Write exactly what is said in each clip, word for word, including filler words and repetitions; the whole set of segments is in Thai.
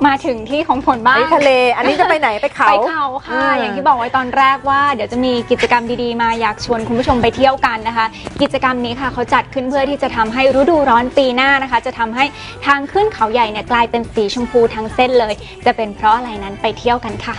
มาถึงที่ของฝนบ้างทะเลอันนี้จะไปไหนไปเขาไปเขาค่ะอย่างที่บอกไว้ตอนแรกว่าเดี๋ยวจะมีกิจกรรมดีๆมาอยากชวนคุณผู้ชมไปเที่ยวกันนะคะกิจกรรมนี้ค่ะเขาจัดขึ้นเพื่อที่จะทำให้ฤดูร้อนปีหน้านะคะจะทำให้ทางขึ้นเขาใหญ่เนี่ยกลายเป็นสีชมพูทั้งเส้นเลยจะเป็นเพราะอะไรนั้นไปเที่ยวกันค่ะ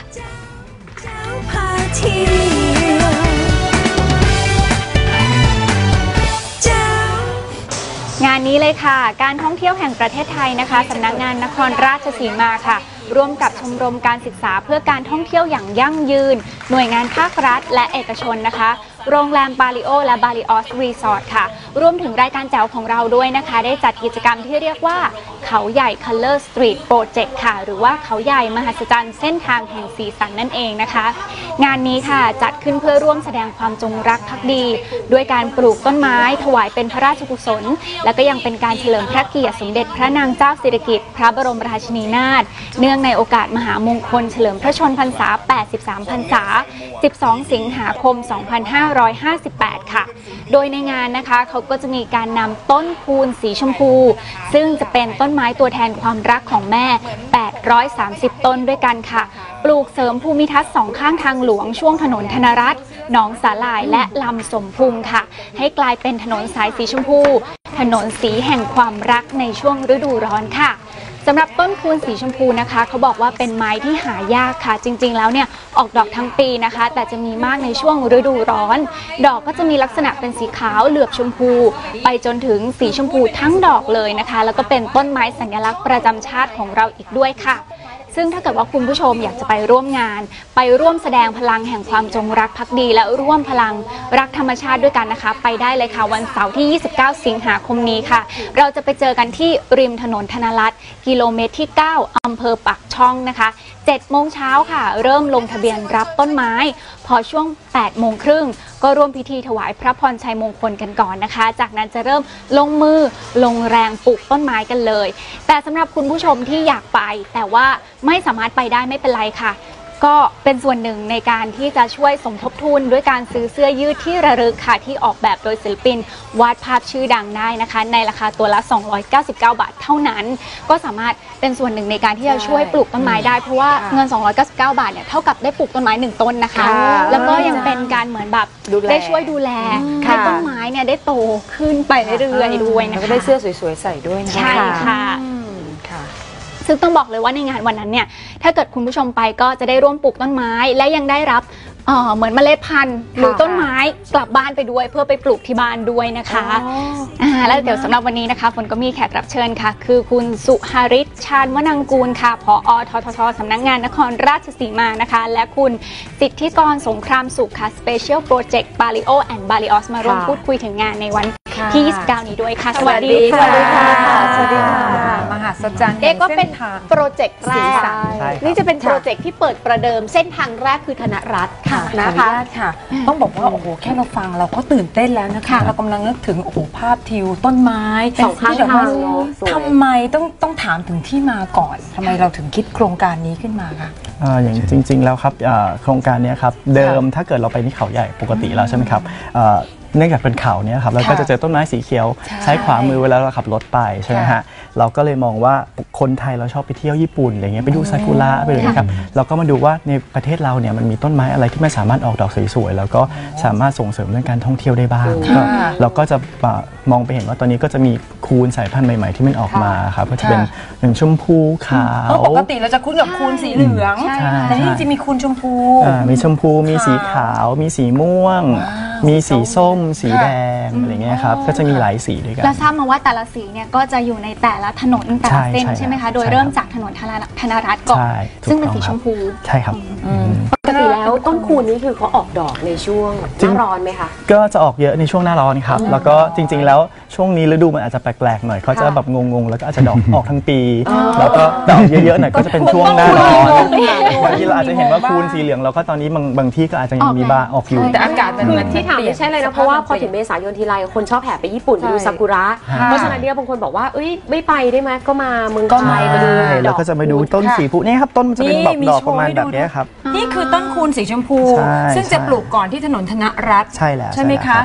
งานนี้เลยค่ะการท่องเที่ยวแห่งประเทศไทยนะคะสำนักงานนครราชสีมาค่ะร่วมกับชมรมการศึกษาเพื่อการท่องเที่ยวอย่างยั่งยืนหน่วยงานภาครัฐและเอกชนนะคะโรงแรมบาลิโอและบาลิออสรีสอร์ทค่ะรวมถึงรายการแจ๋วของเราด้วยนะคะได้จัดกิจกรรมที่เรียกว่าเขาใหญ่ Color Street Project ค่ะหรือว่าเขาใหญ่มหัศจรรย์เส้นทางแห่งสีสันนั่นเองนะคะงานนี้ค่ะจัดขึ้นเพื่อร่วมแสดงความจงรักภักดีด้วยการปลูกต้นไม้ถวายเป็นพระราชกุศลและก็ยังเป็นการเฉลิมพระเกียรติสมเด็จพระนางเจ้าสิริกิติ์พระบรมราชินีนาถเนื่องในโอกาสมหามงคลเฉลิมพระชนพรรษาแปดสิบสามพรรษาสิบสองสิงหาคมสองพันห้าร้อยห้าสิบแปดค่ะโดยในงานนะคะเขาก็จะมีการนำต้นคูณสีชมพูซึ่งจะเป็นต้นไม้ตัวแทนความรักของแม่แปดร้อยสามสิบต้นด้วยกันค่ะปลูกเสริมภูมิทัศน์สองข้างทางหลวงช่วงถนนธนรัตน์หนองสาหร่ายและลำสมพุงค่ะให้กลายเป็นถนนสายสีชมพูถนนสีแห่งความรักในช่วงฤดูร้อนค่ะสำหรับต้นคูณสีชมพูนะคะเขาบอกว่าเป็นไม้ที่หายากค่ะจริงๆแล้วเนี่ยออกดอกทั้งปีนะคะแต่จะมีมากในช่วงฤดูร้อนดอกก็จะมีลักษณะเป็นสีขาวเหลือบชมพูไปจนถึงสีชมพูทั้งดอกเลยนะคะแล้วก็เป็นต้นไม้สัญลักษณ์ประจำชาติของเราอีกด้วยค่ะซึ่งถ้าเกิดว่าคุณผู้ชมอยากจะไปร่วมงานไปร่วมแสดงพลังแห่งความจงรักภักดีและร่วมพลังรักธรรมชาติด้วยกันนะคะไปได้เลยค่ะวันเสาร์ที่ยี่สิบเก้าสิงหาคมนี้ค่ะเราจะไปเจอกันที่ริมถนนธนรัตน์กิโลเมตรที่เก้าอำเภอปากช่องนะคะเจ็ดโมงเช้าค่ะเริ่มลงทะเบียนรับต้นไม้พอช่วงแปดโมงครึ่งก็ร่วมพิธีถวายพระพรชัยมงคลกันก่อนนะคะจากนั้นจะเริ่มลงมือลงแรงปลูกต้นไม้กันเลยแต่สำหรับคุณผู้ชมที่อยากไปแต่ว่าไม่สามารถไปได้ไม่เป็นไรค่ะก็เป็นส่วนหนึ่งในการที่จะช่วยสมทบทุนด้วยการซื้อเสื้อยืดที่ระลึกค่ะที่ออกแบบโดยศิลปินวาดภาพชื่อดังได้นะคะในราคาตัวละสองร้อยเก้าสิบเก้าบาทเท่านั้นก็สามารถเป็นส่วนหนึ่งในการที่จะช่วยปลูกต้นไม้ได้เพราะว่าเงินสองร้อยเก้าสิบเก้าบาทเนี่ยเท่ากับได้ปลูกต้นไม้หนึ่งต้นนะคะแล้วก็ยังเป็นการเหมือนแบบได้ช่วยดูแลให้ต้นไม้เนี่ยได้โตขึ้นไปเรื่อยๆด้วยนะคะแล้วก็ได้เสื้อสวยๆใส่ด้วยนะใช่ค่ะซึ่งต้องบอกเลยว่าในงานวันนั้นเนี่ยถ้าเกิดคุณผู้ชมไปก็จะได้ร่วมปลูกต้นไม้และยังได้รับเอ่อเหมือนเมล็ดพันธุ์หรือต้นไม้กลับบ้านไปด้วยเพื่อไปปลูกที่บ้านด้วยนะคะอ่าแล้วเดี๋ยวสำหรับวันนี้นะคะฝนก็มีแขกรับเชิญค่ะคือคุณสุหฤทธิ์ชาญวนังกูลค่ะผอ.ททท.สำนักงานนครราชสีมานะคะและคุณสิทธิกรสงครามสุขค่ะ Special Project Balio and Balios มาร่วมพูดคุยถึงงานในวันที่ยี่สิบเก้านี้ด้วยค่ะสวัสดีสวัสดีค่ะสวัสดีค่ะมหัศจรรย์เอ๊ะก็เป็นโปรเจกต์แรกนี่จะเป็นโปรเจกต์ที่เปิดประเดิมเส้นทางแรกคือธนรัตน์ค่ะนะคะค่ะต้องบอกว่าโอ้โหแค่เราฟังเราก็ตื่นเต้นแล้วนะคะเรากำลังนึกถึงโอ้โหภาพทิวต้นไม้สองข้างทางทำไมต้องต้องถามถึงที่มาก่อนทำไมเราถึงคิดโครงการนี้ขึ้นมาคะอย่างจริงๆแล้วครับโครงการนี้ครับเดิมถ้าเกิดเราไปที่เขาใหญ่ปกติแล้วใช่ไหมครับเนื่องจากเป็นเขาเนี่ยครับเราก็จะเจอต้นไม้สีเขียวซ้ายขวามือเวลาเราขับรถไปใช่ไหมฮะเราก็เลยมองว่าคนไทยเราชอบไปเที่ยวญี่ปุ่นอะไรเงี้ยไปดูซากุระไปเลยนะครับเราก็มาดูว่าในประเทศเราเนี่ยมันมีต้นไม้อะไรที่มันสามารถออกดอกสวยๆแล้วก็สามารถส่งเสริมเรื่องการท่องเที่ยวได้บ้างเราก็จะมองไปเห็นว่าตอนนี้ก็จะมีคูณสายพันธุ์ใหม่ๆที่มันออกมาครับก็จะเป็นหนึ่งชมพูขาวปกติเราจะคุ้นกับคูณสีเหลืองแต่นี่จะมีคูณชมพูมีชมพูมีสีขาวมีสีม่วงมีสีส้มสีแดงอะไรเงี้ยครับก็จะมีหลายสีด้วยกันเราทราบมาว่าแต่ละสีเนี่ยก็จะอยู่ในแต่ละถนนแต่ละเส้นใช่ไหมคะโดยเริ่มจากถนนธนรัตน์ก่อนซึ่งเป็นสีชมพูใช่ครับปกติแล้วต้นคูณนี้คือเขาออกดอกในช่วงหน้าร้อนไหมคะก็จะออกเยอะในช่วงหน้าร้อนครับแล้วก็จริงๆแล้วช่วงนี้ฤดูมันอาจจะแปลกๆหน่อยเขาจะแบบงงๆแล้วก็อาจจะดอกออกทั้งปีแล้วก็ดอกเยอะๆหน่อยก็จะเป็นช่วงหน้าร้อนบางทีเราอาจจะเห็นว่าคูณสีเหลืองแล้วก็ตอนนี้บางบางที่ก็อาจจะยังมีบาออกอยู่แต่อากาศมันที่ถามไม่ใช่เลยนะเพราะว่าพอถึงเมษายนทีไรคนชอบแห่ไปญี่ปุ่นไปดูซากุระเพราะฉะนั้นเนี่ยบางคนบอกว่าเอ้ยไม่ไปได้ไหมก็มาเมืองไทยมาดูเราก็จะไปดูต้นสีพุนี่ครับต้นมันจะเป็นดอกดอกประมาณแบบนี้ครับนี่คือต้นคูณสีชมพูซึ่งจะปลูกก่อนที่ถนนธนรัตน์ใช่แล้วใช่ไหมคะ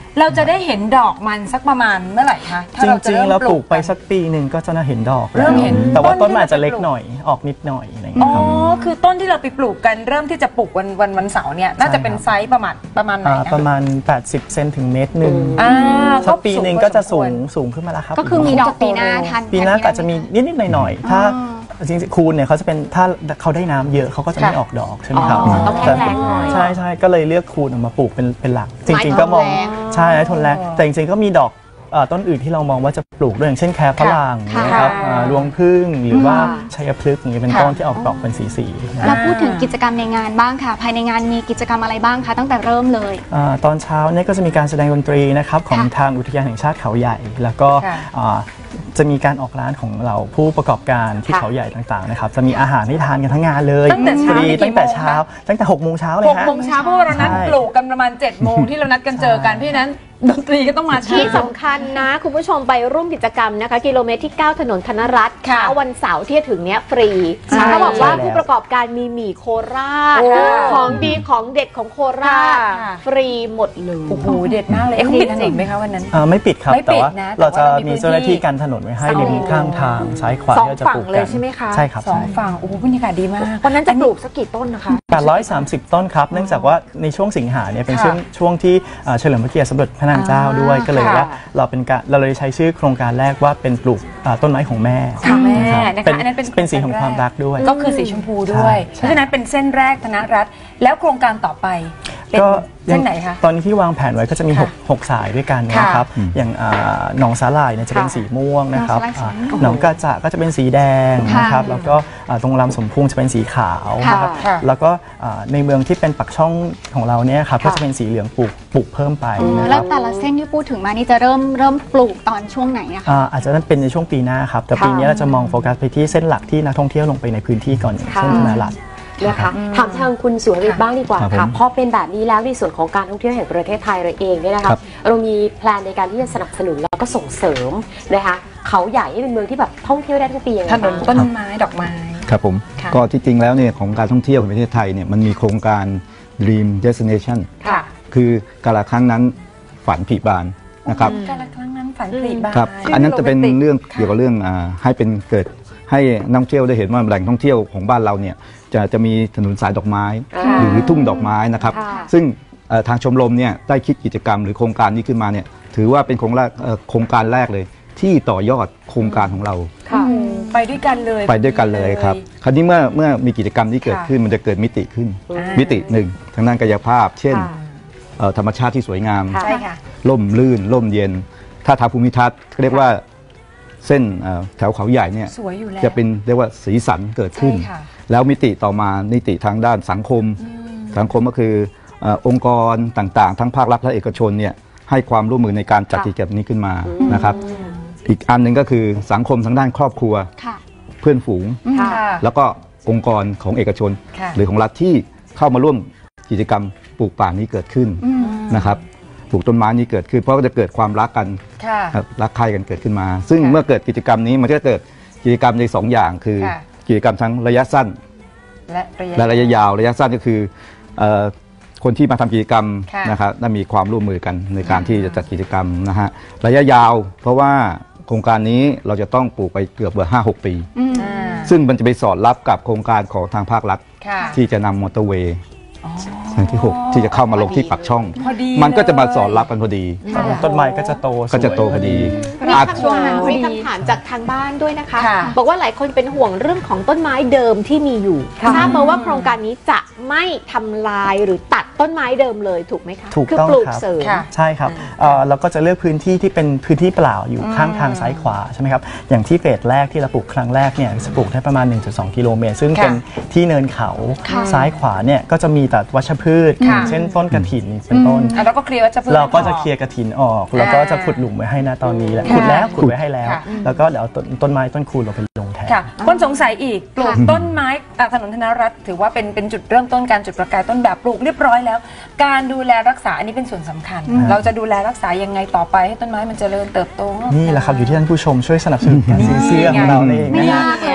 เราจะได้เห็นดอกมันสักประมาณเมื่อไหร่คะถ้าจเราจะริงเริ่มๆเราปลูกไปนสักปีหนึ่งก็จะน่าเห็นดอกเริ่มเห็นแต่ว่าต้ต้นนที่มันอาจจะเราไปเล็กปลูกหน่อยออกนิดหน่อยอะไรอย่างอ๋เงี้อยครับคือต้นที่เราไปปลูกกันเริ่มที่จะปลูกวันวันวันเสาร์เนี่ยน่าจะเป็นไซส์ประมาณประมาณไหนอ่านะประมาณแปดสิบเซนถึงเมตรหนึ่งอ่าสักปีหนึ่งก็จะสูงพอสมควรสูงขึ้นมาแล้วครับก็คือมีดอกปีหน้าทันปีหน้าก็อาจจะมีนิดๆหน่อยๆถ้าจริงๆคูณเนี่ยเขาจะเป็นถ้าเขาได้น้ำเยอะเขาก็จะไม่ออกดอกใช่ไหมครับอ๋อต้องแห้งแล้งหน่อยใช่ใช่ก็เลยเลือกคูณออกมาปลูกเป็นเป็นหลัก จริง ๆ ก็มองใช่ทนแรงแต่จริงๆก็มีดอกเอ่อต้นอื่นที่เรามองว่าจะปลูกด้วยอย่างเช่นแครฝรั่งค่ะนะครับอ่ารวงผึ้งหรือว่าค่ะชัยพฤกษ์อย่างเงี้ยเป็นต้นที่ออกดอกเป็นสีๆนะเราพูดถึงกิจกรรมในงานบ้างค่ะ ภายในงานมีกิจกรรมอะไรบ้างคะตั้งแต่เริ่มเลยอ่าตอนเช้าเนี่ยก็จะมีการแสดงดนตรีนะครับของค่ะทางอุทยานแห่งชาติเขาใหญ่ แล้วก็ค่ะอ่าจะมีการออกร้านของเราผู้ประกอบการที่ค่ะเขาใหญ่ต่างๆนะครับจะมีอาหารให้ทานกันทั้งงานเลยตั้งแต่เช้าฟรีนี่กี่ตั้งแต่โมงคะเช้าตั้งแต่หกโมงเช้าเลยหกฮะโมงเช้าเพราะว่าเรานัดใช่ปลูกกันประมาณ7จ็ดโมงที่เรานัดกันเจอกันเพราะฉะนั้นดนตรีก็ต้องมาช้าที่สำคัญนะ คุณผู้ชมไปร่วมกิจกรรมนะคะ กิโลเมตรที่ เก้า ถนนธนรัตน์ค่ะเช้าวันเสาร์ที่จะถึงเนี้ยฟรีใช่เขาบอกว่าใช่แล้วผู้ประกอบการมีหมี่โคราชโอ้ของดีของเด็ดของโคราชค่ะฟรีหมดเลยโอ้โหเด็ดมากเลยเอ๊ะเขาปิดถนนไหมคะวันนั้นอ่าไม่ปิดครับไม่ปิแต่ดว่านะแต่เราจะว่าเรามีมีเจ้าหน้าที่พื้นที่กันถนนไว้ให้สองริมข้างทางซ้ายขวาสองที่เราจะปลูกฝั่งเลกัยนใช่ไหมคะใช่ครับสองใช่ฝั่งโอ้โหบรรยากาศดีมากวันนั้นจะปลูกสักกี่ต้นนะคะแปดร้อยสามสิบต้นครับ เนื่องจากว่าในช่วงสิงหาเนี่ยเป็นค่ะช่วงช่วงที่อ่าเฉลิมพระเกียรติสมเด็จพระนางเจ้าด้วย ก็เลยค่ะว่าเราเป็นการเราเลยใช้ชื่อโครงการแรกว่าเป็นปลูกอ่าต้นไม้ของแม่ค่ะแม่นะครับนะคะเป็นอันนั้นเป็นเป็นสีของความรักด้วยก็คือสีชมพูด้วยใช่เพราะฉะนั้นเป็นเส้นแรกธนรัตน์แล้วโครงการต่อไปเป็นก็เส้นไหนคะตอนนี้ที่วางแผนไว้ก็จะมีค่ะ 6 6สายด้วยกันค่ะนะครับ อย่างอ่าหนองสาหร่ายเนี่ยจะเป็นค่ะสีม่วงนะครับหนองสาหร่ายสีม่วงอ่าหนองกระจะก็จะเป็นสีแดงค่ะนะครับแล้วก็อ่าตรงลำสมพุงจะเป็นสีขาวนะครับค่ะแล้วก็อ่าในเมืองที่เป็นปักช่องของเราเนี่ยครับค่ะก็จะเป็นสีเหลืองปลูกปลูกเพิ่มไปนะคแล้รัวบแต่ละเส้นที่พูดถึงมานี่จะเริ่มเริ่มปลูกตอนช่วงไหนอะคะอ่าอาจจะนั่นเป็นในช่วงปีหน้าครับแต่ค่ะปีนี้เราจะมองโฟกัสไปที่เส้นหลักที่นักท่องเที่ยวลงไปในพื้นที่ก่อนอย่างค่ะเช่นธนารัตน์นะคะถามทางคุณสุรวิทย์บ้างดีกว่าครับค่ะผมพอเป็นแบบนี้แล้วในส่วนของการท่องเที่ยวแห่งประเทศไทยเราเองเนี่ยนะคะครับเรามีแพลนในการที่จะสนับสนุนแล้วก็ส่งเสริมนะคะเขาใหญ่ให้เป็นเมืองที่แบบท่องเที่ยวได้ทั้งปียังไงถนนบ้างต้นไม้ดอกไม้ครับผมค่ะก็ที่จริงแล้วเนี่ยของการท่องเที่ยวของประเทศไทยเนี่ยมันมีโครงการ Dream Destination ค่ะคือกาลครั้งนั้นฝันผลิบานนะครับการละครั้งนั้นฝันผลิบานครับชื่อันนั้นจะเป็นโมแมติกเรื่องเกี่ยวกับเรื่องอ่าให้เป็นเกิดให้นักท่องเที่ยวได้เห็นว่าแหล่งท่องเที่ยวของบ้านเราเนี่ยจะจะมีถนนสายดอกไม้ค่ะหรือทุ่งดอกไม้นะครับค่ะซึ่งเอ่อทางชมรมเนี่ยได้คิดกิจกรรมหรือโครงการนี้ขึ้นมาเนี่ยถือว่าเป็นโครงแรกเอ่อโครงการแรกเลย ที่ต่อยอดโครงการของเราค่ะไปด้วยกันเลยไปด้วยกันเลยครับ คราวนี้เมื่อเมื่อมีกิจกรรมที่เกิดค่ะขึ้นมันจะเกิดมิติขึ้นอ่ามิมิติหนึ่งทางด้านกายภาพ เช่นค่ะเอ่อธรรมชาติที่สวยงามค่ะใช่ค่ะร่มรื่นร่มเย็น ถ้าทางภูมิทัศน์เรียกว่าเส้นเอ่อแถวเขาใหญ่เนี่ยสวยอยู่แล้วจะเป็นเรียกว่าสีสันเกิดขึ้นใช่ค่ะแล้วมิติต่อมามิติทางด้านสังคม สังคมก็คือเอ่อองค์กรต่างๆ ทั้งภาครัฐและเอกชนเนี่ยให้ความร่วมมือในการจัดค่ะกิจกรรมนี้ขึ้นมานะครับ อีกอันหนึ่งก็คือสังคมทางด้านครอบครัวค่ะเพื่อนฝูงค่ะแล้วก็องค์กรของเอกชนค่ะหรือของรัฐที่เข้ามาร่วมกิจกรรมปลูกป่านี้เกิดขึ้นนะครับปลูกต้นไม้นี้เกิดขึ้น เพราะก็จะเกิดความรักกันค่ะครับรักใคร่กันเกิดขึ้นมา ซึ่งค่ะเมื่อเกิดกิจกรรมนี้มันก็จะเกิดกิจกรรมในสองอย่างคือค่ะกิจกรรมทั้งระยะสั้นและระยะและระยะยาวระยะสั้นก็คือเอ่อคนที่มาทำกิจกรรมค่ะนะครับได้มีความร่วมมือกันในการที่จะจัดกิจกรรมนะฮะระยะยาว เพราะว่าโครงการนี้เราจะต้องปลูกไปเกือบเบอร์ห้าหกปีอืมอ่าซึ่งมันจะไปสอดรับกับโครงการของทางภาครัฐค่ะที่จะนำมอเตอร์เวย์แห่งที่หกที่จะเข้ามาลงที่ปากช่องพอดีมันก็จะมาเลยสอดรับกันพอดีต้นไม้ก็จะโตก็จะโตพอดีมีอาจคำถามมีคำถามจากทางบ้านด้วยนะคะค่ะบอกว่าหลายคนเป็นห่วงเรื่องของต้นไม้เดิมที่มีอยู่ค่ะทราบมาว่าโครงการนี้จะไม่ทำลายหรือตัดต้นไม้เดิมเลยถูกไหมคะถูกคือต้องปลูกครับเสริมค่ะใช่ครับเอ่อเราก็จะเลือกพื้นที่ที่เป็นพื้นที่เปล่าอยู่ข้างทางซ้ายขวาใช่ไหมครับ อย่างที่เฟสแรกที่เราปลูกครั้งแรกเนี่ยจะปลูกได้ประมาณ หนึ่งจุดสอง กิโลเมตร ซึ่งค่ะเป็นที่เนินเขาค่ะซ้ายขวาเนี่ยก็จะมีแต่วัชพืชค่ะเช่นต้นกระถินเป็นต้นอ่ะเราก็เคลียร์ว่าจะพื้นเราก็จะเคลียร์กระถินออก แล้วก็จะขุดหลุมไว้ให้นะตอนนี้แหละค่ะขุดแล้วขุดไว้ให้แล้วค่ะแล้วก็เดี๋ยวเอาต้นต้นไม้ต้นคูณเราไปลงแทนค่ะคนสงสัยอีกปลูกต้นไม้อ่ะถนนธนรัตน์ถือว่าเป็นเป็นจุดเริ่มต้นการจุดประกายต้นแบบปลูกเรียบร้อยแล้ว การดูแลรักษาอันนี้เป็นส่วนสำคัญ เราจะดูแลรักษายังไงต่อไปให้ต้นไม้มันเจริญเติบโตนี่แหละครับอยู่ที่ท่านผู้ชมช่วยสนับสนุนการซื้อเสื้อของเราเองไม่นะฮะยากเลยใช่ไหม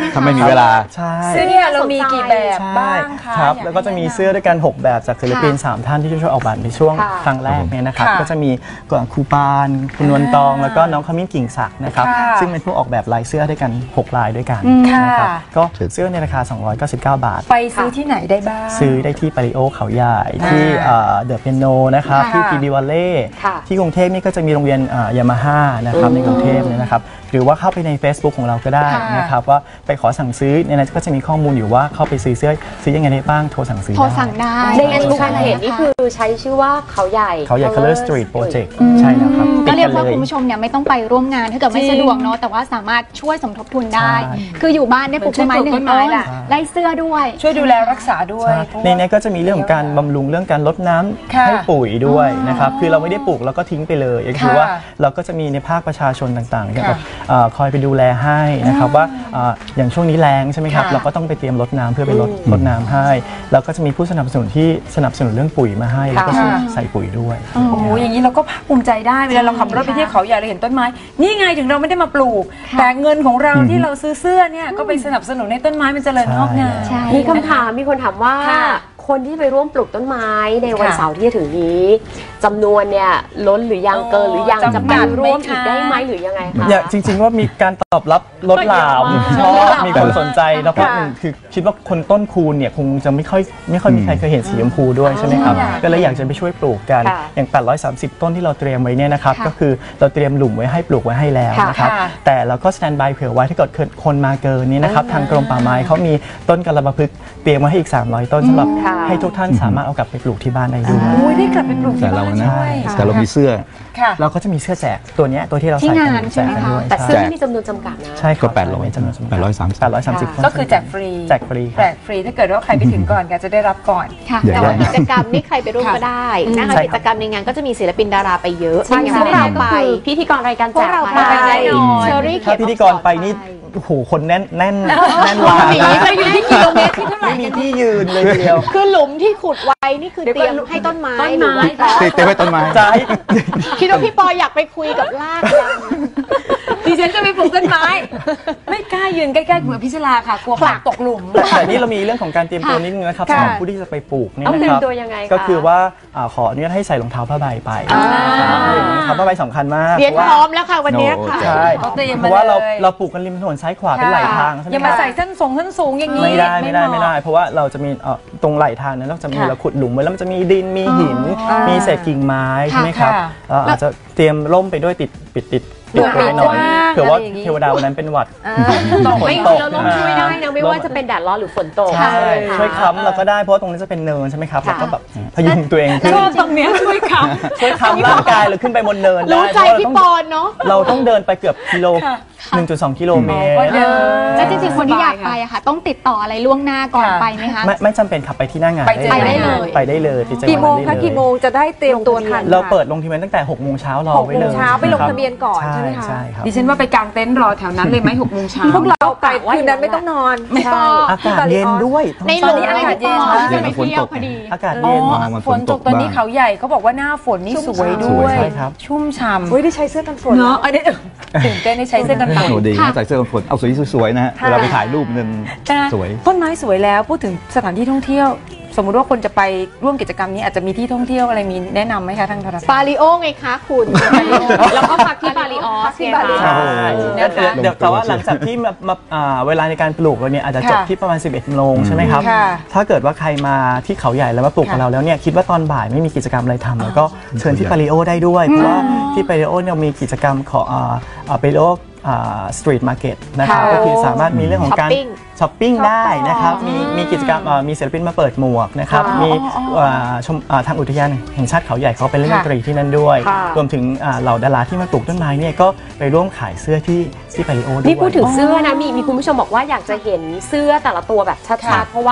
ถ้าไม่มีเวลาใช่เสื้อเนี่ยเรามีกี่แบบบ้างคะครับอยาแล้วก็จะมีให้แนนำเสื้อด้วยกัน หก แบบจากศิลปิน สาม ท่านที่ช่วยออกแบบในช่วงค่ะครั้งแรกเนี่ยนะครับค่ะก็จะมีก่อนครูปานคุณนวลตองแล้วก็น้องขมิ้นกิ่งศักดิ์นะครับค่ะซึ่งเป็นผู้ออกแบบลายเสื้อด้วยกัน หก ลายด้วยกันค่ะนะครับก็เสื้อในราคา สองร้อยเก้าสิบเก้า บาทไปซื้อที่ไหนได้บ้างซื้อได้ที่ปาริโอเขาใหญ่ที่เดอะเปียโนนะครับค่ะที่พีดีวัลเล่ค่ะที่กรุงเทพนี่ก็จะมีโรงเรียนยามาฮ่านะครับในกรุงเทพเนี่ยนะครับหรือว่าเข้าไปใน Facebook ของเราก็ได้ค่ะนะครับว่าไปขอสั่งซื้อในนั้นก็จะมีข้อมูลอยู่ว่าเข้าไปซื้อเสื้อซื้อยังไงได้บ้างโทรสั่งซื้อโทรสั่งได้ในแอปพลิเคชันเพจนี่คือใช้ชื่อว่าเขาใหญ่เขาใหญ่ Color Street Project ใช่แล้วครับก็เรียกว่าติดคุณผู้ชมเนี่ยไม่ต้องไปร่วมงานถ้าเกิดไม่จริงสะดวกเนาะแต่ว่าสามารถช่วยสมทบทุนได้ใช่คืออยู่บ้านได้ปลูกต้นไม้หนึ่งเหมือนช่ต้วยปลูกต้นไม้นแหละได้เสื้อด้วยช่วยดูแลรักษาด้วยใช่เพราะในว่านี้ก็จะมีเรื่องของการบำรุงเรื่องการลดน้ำค่ะให้ปุ๋ยด้วยนะครับคือเราไม่ได้ปลูกแล้วก็ทิ้งไปเลยก็คือค่ะว่าเราก็จะมีในภาคประชาชนต่างๆค่ะแบบเอ่อคอยไปดูแลให้นะครับว่าเอ่ออย่างช่วงนี้แรงใช่ไหมครับค่ะเราก็ต้องไปเตรียมรดน้ำเพื่อไปลดรดน้ำให้แล้วก็จะมีผู้สนับสนุนที่สนับสนุนเรื่องปุ๋ยมาให้แล้วก็ค่ะใส่ปุ๋ยด้วยโอ้โหอย่างนี้เราก็ภาคภูมิใจได้เวลาเราขับรถไปเที่ยวเขาใหญ่เราเห็นต้นไม้ นี่ไงถึงเราไม่ได้มาปลูก แต่เงินของเราที่เราซื้อเสื้อเนี่ยก็ไปสนับสนุนให้ต้นไม้มันเจริญงอกงามใช่มีคำถามมีคนถามว่าค่ะคนที่ไปร่วมปลูกต้นไม้ในวันค่ะเสาร์ที่จะถึงนี้จำนวนเนี่ยล้นหรือยังโอ้เกินหรือยังจำกัดจะไปร่วมไหมคะอีกได้ไหมหรือยังไงคะเนี่ยจริงๆว่ามีการตอบรับลดหลามก็เยอะชอบมากมีคนสนใจแล้วก็ค่ะหนึ่งคือคิดว่าคนต้นคูณเนี่ยคงจะไม่ค่อยไม่ค่อยมีใครเคยเห็นสีชมพูด้วยใช่ไหมครับค่ะก็เลยอยากจะไปช่วยปลูกกันค่ะอย่าง แปดร้อยสามสิบ ต้นที่เราเตรียมไว้เนี่ยนะครับค่ะก็คือเราเตรียมหลุมไว้ให้ปลูกไว้ให้แล้วนะครับค่ะแต่เราก็สแตนบายเผื่อไว้ถ้าเกิดคนมาเกินนี้นะครับทางกรมป่าไม้เขามีต้นกระบะพึกษ์เตรียมไว้ให้อีกสามร้อยต้นสำหรับค่ะให้ทุกท่านสามารถเอากลับไปปลูกที่บ้านได้ด้วยโอ้ยได้กลับไปปลูกแต่ที่เราบ้านนะด้วยแต่เรามีเสื้อค่ะเราก็จะมีเสื้อแจกตัวเนี้ยตัวที่เราที่ใส่กังานแจกกันด้วยแต่เสื้อใช่ที่มีจำนวนจำกัดนะใช่คก็รับแปดร้อยจำนวนจำกัดแปดร้อยสามสิบแปดร้อยสามสิบก็คือแจกฟรีแจกฟรีคแจรับกฟรีถ้าเกิดว่าใครไปถึงก่อนก็จะได้รับก่อนค่ะเดี๋ยวแต่ว่าได้กิจกรรมนี่ใครไปร่วมก็ได้นะคะใช่ครับกิจกรรมในงานก็จะมีศิลปินดาราไปเยอะใช่อย่งพวกแน่เราๆก็ไปคือพิธีกรรายการพวแจกกเราไปไปแน่นอนเชอรี่ถ้าพิธีกรไปนี่โอ้โหคนแน่นแน่นแน่นหร้านนีไปอยู่ที่กิโลเมตรที่เท่าไหร่ไม่มีที่ยืนเลยทีเดียวคือหลุมที่ขุดไว้นี่คือเดี๋ยวเตรียมก่อนให้ต้นไม้ต้นหรือไม้ว่าติดเต็มไว้ต้นไม้จะให้คิดว่าพี่ปออยากไปคุยกับลากยังดิฉันจะไปปลูกต้นไม้ ไม่กล้ายืนใกล้ๆเหมือนพิศลาค่ะกลัวผลักตกหลุมแต่แต่นี่เรามีเรื่องของการเตรียมตัวนิดนึงนะครับค่ะสำหรับผู้ที่จะไปปลูกเนี่ยต้องนะเตรีคยมรับตัวยังไงคะก็คือว่าอ่าขออนุญาตให้ใส่รองเท้าผ้าใบไปอ่ารองเท้าผ้าใบสำคัญมากเรียนเพราะพว่าร้อมแล้วค่ะวันนี้ค่ะใช่เขาเตรียมมาเพราะว่าเราเลยเราปลูกกันริมถนนซ้ายขวาเป็นไหลทางใช่ไหมอย่าคมารับใส่เส้นสูงเส้นสูงอย่างนี้ไม่ได้ไม่ได้ไม่ได้เหาะเพราะว่าเราจะมีเอ่อตรงไหลทางนั้นเราจะมีค่ะเราขุดหลุมไว้แล้วมันจะมีดินมีหินอ๋อมีเศษกิ่งไม้ใช่ไหมครับค่ะเอ่ออาจจะเตรียมร่มไปด้วยติดปิดติดติดไปหน่อยเผื่อเผื่อว่าอะไรอย่างงี้เทวดาวันนั้นเป็นหวัดอ่าตกไม่ตกเราต้องช่วยได้นะไม่ว่าจะเป็นแดดร้อนหรือฝนตกใช่ค่ะช่วยค้ำเราก็ได้เพราะว่าตรงนี้จะเป็นเนินใช่ไหมครับค่ะเราก็แบบพยุงตัวเองขึ้นชอบตรงเนี้ยช่วยเขาช่วยค้ำร่างกายเราขึ้นไปบนเนินได้รู้ใจเพราะพี่เราปต้องอนเนาะเราต้องเดินไปเกือบกิโลค่ะหนึ่งจุดสองกิโลเมตรก็เดินแล้วจริงๆคนที่อยากไปอะค่ะ ต้องติดต่ออะไรล่วงหน้าก่อนค่ะไปไหมคะไม่ไม่จำเป็นขับไปที่หน้างานไปเจอได้เลยไปได้เลยไปเจอกี่โมงวันคะได้เลยกี่โมงจะได้เตรียมตัวทันเราค่ะเปิดลงทะเบียนตั้งแต่หกโมงเช้ารอหกไว้โมเลงยเช้าไปลงครับทะเบียนก่อนใช่ไหมคะใช่ครับดิฉันว่าไปกางเต็นท์รอแถวนั้นเลยไหมหกโมงเช้าพวกเราไปคืนนั้นไม่ต้องนอนไม่ต้องอากาศเย็นด้วยในหลุมตอนนี้อากาศเย็นอะไรจะไปเที่ยวพอดีอากาศอ๋เย็นอมันฝฝนนตตกกตอนนี้บ้างเขาใหญ่เขาบอกว่าหน้าฝนนี่สวยด้สววยยใช่ครับชุ่มฉ่ำเฮ้ยได้ใช้เสื้อกันฝนเนาะอันนี้ตื่นเต้นได้ใช้เส้นกันฝนโอ้ดีนะใส่เสื้อกันฝนเอาสวยๆนะฮะเวลาไปถ่ายรูปนึงสวยต้นไม้สวยแล้วพูดถึงสถานที่ท่องเที่ยว สมมุติว่าคนจะไปร่วมกิจกรรมนี้อาจจะมีที่ท่องเที่ยวอะไรมีแนะนำไหมคะทางโทรศัพท์ปาริโอไงคะคุณแล้วก็พักที่บาริออสที่เนี่ยบาริออค่ะสเดี๋ยวเดี๋ยวเดี๋ยวแต่ว่าหลังจากที่มามาอ่าเวลาในการปลูกเราเนี่ยอาจจะจบค่ะที่ประมาณ สิบเอ็ดโมงใช่ไหมครับค่ะถ้าเกิดว่าใครมาที่เขาใหญ่แล้วมาปลูกกับค่ะเราแล้วเนี่ยคิดว่าตอนบ่ายไม่มีกิจกรรมอะไรทำแล้วก็เชิญที่ปาริโอได้ด้วย เพราะว่าที่ปาริโอเนี่ยมีกิจกรรมของอ่าอ่าปาริโอสตรีทมาร์เก็ตนะครับค่ะก็คือสามารถมีเรื่องของการช้อปปิ้งช้อปปิ้งได้นะครับมีมีกิจกรรมอ่ามีศิลปินมาเปิดหมวกนะครับมีอ่าชมอ่าทางอุทยานแห่งชาติเขาใหญ่เขาไปเล่นดนตรีที่นั่นด้วยค่ะรวมถึงอ่าเหล่าดาราที่มาปลูกต้นไม้เนี่ยก็ไปร่วมขายเสื้อที่ที่ปาริโอด้วยนี่พูดถึงเสื้อนะมีมีคุณผู้ชมบอกว่าอยากจะเห็นเสื้อแต่ละตัวแบบชัดๆเพราะว่า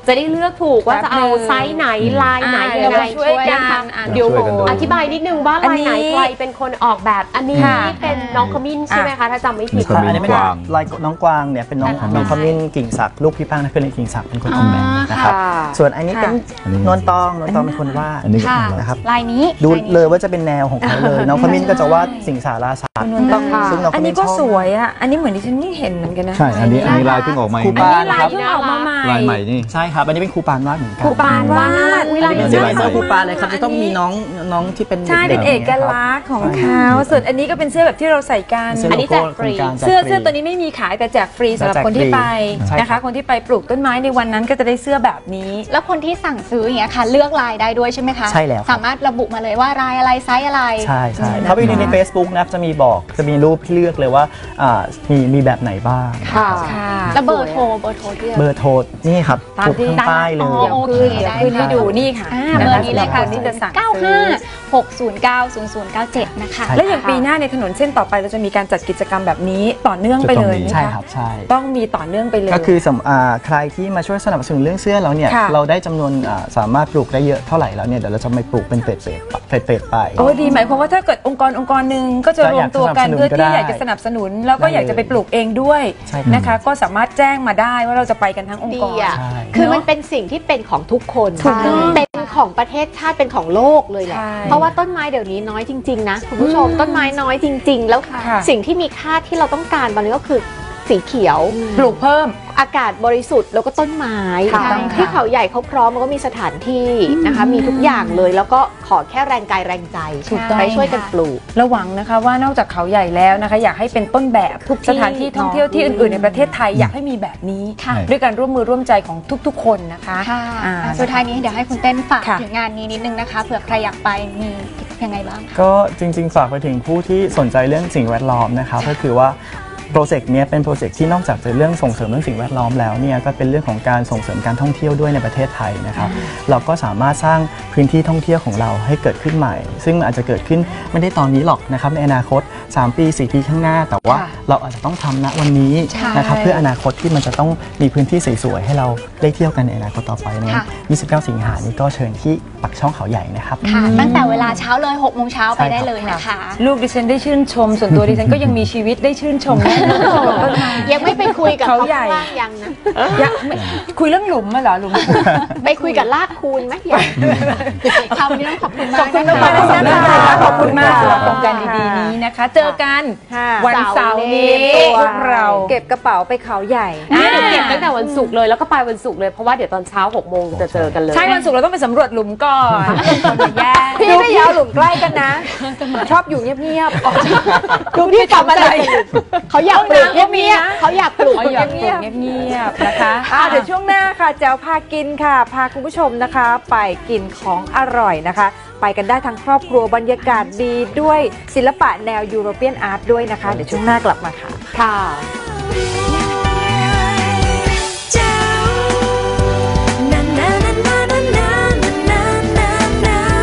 จะได้เลือกถูกว่าจะเอาไซส์ไหนลายไหนอ่ายังไงช่วยกันนะคะอ่าเดี๋ยวช่วยกันดูอธิบายนิดนึงว่าอันลายนี้ไหนใครเป็นคนออกแบบอันนี้ค่ะเป็นน้องขมิ้นใช่ไหมคะถ้าจำไม่ผิดน้องขมิ้อันนี้เป็นกวางลายน้องกวางเนี่ยเป็นน้องอ่าน้องขมิ้นกิ่งศักดิ์ลูกพี่ป้างนะคือกิ่งศักดิ์เป็นคนออกแบบนะครับค่ะส่วนอันนี้เป็นอันนี้นวลตองนวลตองเป็นคนวาดอันนี้ค่ะนะครับลายนี้ดูลายนี้เลยว่าจะเป็นแนวของเขาเลย น้องขมิ้นก็จะวาดสิงสาราสัตว์นวลตองซึ่งน้องขอันมิ้นี้นก็ชอบสวยอ่ะอันนี้เหมือนที่ฉันไม่เห็นเหมือนกันนะใช่ อันนี้อันนี้ลายเพิ่งออกมาครูเองปาอันนี้ลายเพิ่งออกมาใหม่ลายใหม่นี่ใช่ครับ อันนี้เป็นครูปานวาดเหมือนกันครูปานวาดอุ๊ยอัลาน ยนี้นี้เป็นน่าเสื้รัอก ครูปานเลยครับจะต้องมีน้องน้องที่เป็นใช่เป็นเอกลักษณ์ของเขาส่วนอันนี้ก็เป็นเสื้อแบบที่เราใส่กันเสื้ออันโลนี้แจโก้กฟรีโครงการแจกเสื้อฟรีเสื้อตัวนี้ไม่มีขายแต่แจกฟรีสำหรับแจกคนที่ไปใช่นะครัคะบคนที่ไปปลูกต้นไม้ในวันนั้นก็จะได้เสื้อแบบนี้แล้วคนที่สั่งซื้ออย่างเงี้ยค่ะเลือกลายได้ด้วยใช่ไหมคะใช่แล้วครับสามารถระบุมาเลยว่าลายอะไรไซส์อะไรใช่ใช่เขาไปดูใน Facebook นะครับจะมีบอกจะมีรูปที่เลือกเลยว่าอ่ามีมีแบบไหนบ้างค่ะค่ะแล้วเบอร์โทรเบอร์โทรที่เบอร์โทรนี่ครับตามถูกที่ข้างป้ายเลอ๋ยอโอเคเดี๋ยวได้ขึ้นให้ค่ะดูนี่ค่ะอ่าะเบคะอร์นี้เลยค่ะสำหรับนที่จะสั่งเก้าซื้ห้าอหกศูนย์เก้าศูนย์ศูนย์เก้าเจ็ดนะคะใช่แล้วอย่างปีหน้าในถนนเส้นต่อไปเราจะมีการจัดกิจกรรมแบบนี้ต่อเนื่องไปเลยไหมะใช่ครับใช่ต้องมีต่อเนื่องไปเลยก็คือสำอ่าใครที่มาช่วยสนับสนุนเรื่องเสื้อแล้วเนี่ยค่ะเราได้จำนวนอ่าสามารถปลูกได้เยอะเท่าไหร่แล้วเนี่ยเดี๋ยวเราจะไปปลูกเป็นเฟสเฟสเฟสเฟสไปโอ้ดีหมายความว่าถ้าเกิดองค์กรองค์กรหนึ่งก็จะรวมตัวกันก็เพื่ออยากจะสนับสนุนก็ได้ที่อยากจะสนับสนุนแล้วก็ได้เลยอยากจะไปปลูกเองด้วยใช่ครับนะคะ ก็สามารถแจ้งมาได้ว่าเราจะไปกันทั้งองค์ดีกรอ่ะใช่คือมันเป็นสิ่งที่เป็นของทุกคนถูกต้องเป็นของประเทศชาติเป็นของโลกเลยแหละใช่เพราะว่าต้นไม้เดี๋ยวนี้น้อยจริง ๆ นะคุณผู้ชมต้นไม้น้อยจริง ๆ แล้วค่ะสิ่งที่มีค่าที่เราต้องการตอนนี้ก็คือสีเขียวปลูกเพิ่มอากาศบริสุทธิ์แล้วก็ต้นไม้ถูกต้องค่ะที่เขาใหญ่เขาพร้อมมันก็มีสถานที่นะคะ มีทุกอย่างเลย แล้วก็ขอแค่แรงกายแรงใจถูกต้องไปช่วยกันปลูกระหวังนะคะว่านอกจากเขาใหญ่แล้วนะคะ อยากให้เป็นต้นแบบทุกสถานที่ท่องเที่ยวที่อื่นๆในประเทศไทยอยากให้มีแบบนี้ค่ะด้วยการร่วมมือร่วมใจของทุกๆ คนนะคะค่ะอ่าอ่ะสุดท้ายนี้เดี๋ยวให้คุณเต้นฝากค่ะถึงงานนี้นิดนึงนะคะเผื่อใครอยากไปมียังไงบ้างคะก็จริงๆ ฝากไปถึงผู้ที่สนใจเรื่องสิ่งแวดล้อมนะครับก็คือว่าโปรเจกต์เนี้ยเป็นโปรเจกต์ที่นอกจากจะเรื่องส่งเสริมเรื่องสิ่งแวดล้อมแล้วเนี่ยก็เป็นเรื่องของการส่งเสริมการท่องเที่ยวด้วยในประเทศไทยนะครับเราก็สามารถสร้างพื้นที่ท่องเที่ยวของเราให้เกิดขึ้นใหม่ ซึ่งมันอาจจะเกิดขึ้นไม่ได้ตอนนี้หรอกนะครับในอนาคตสามปีสี่ปีข้างหน้า แต่ว่าค่ะเราอาจจะต้องทำณวันนี้ใช่นะครับเพื่ออนาคตที่มันจะต้องมีพื้นที่สวยๆให้เราได้เที่ยวกันในอนาคตต่อไปนะค่ะยี่สิบเก้าสิงหานี้ก็เชิญที่ปักช่องเขาใหญ่นะครับค่ะตั้งแต่เวลาเช้าเลยหกโมงเช้าไปได้เลยนะคะลูกดิฉันได้ชื่นชม ส่วนตัวดิฉันก็ยังมีชีวิตได้ชื่นชมแน่นอนต้นไม้ยังไม่ไปคุยกับเขาเขาใหญ่ข้างล่างยังนะอยากไม่คุยเรื่องหลุมมาเหรอหลุมไปคุยกับลากคูณไหมยังค่ะวันนี้ต้องขอบคุณมากขอบคุณนะมากคะนะคะขอบคุณมากสำหรับโครงการดีๆนี้นะคะ เจอกันค่ะวันเสาร์นี้เสาร์นี้พวกเราเก็บกระเป๋าไปเขาใหญ่นี่เดี๋ยวเก็บตั้งแต่วันศุกร์เลยแล้วก็ไปวันศุกร์เลยเพราะว่าเดี๋ยวตอนเช้าหกโมงจะเจอกันเลยใช่วันศุกร์เราต้องไปสำรวจหลุมก่อนคนมาแย่งพี่ไม่อยาวหลุมใกล้กันนะ ชอบอยู่เงียบดูพี่ทำอะไรเขาอยากปลูกเงียบๆเขาอยากปลูกเขาอยากปลูกเงียบๆนะคะๆอ่ะเดี๋ยวช่วงหน้าค่ะแจ๋วพากินค่ะ พาคุณผู้ชมนะคะ ไปกินของอร่อยนะคะ ไปกันได้ทั้งครอบครัวบรรยากาศดีด้วยศิลปะแนวยูโรเปียนอาร์ตด้วยนะคะ เดี๋ยวช่วงหน้ากลับมาค่ะค่ะ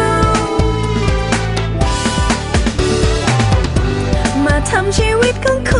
มาทำชีวิตของคุณ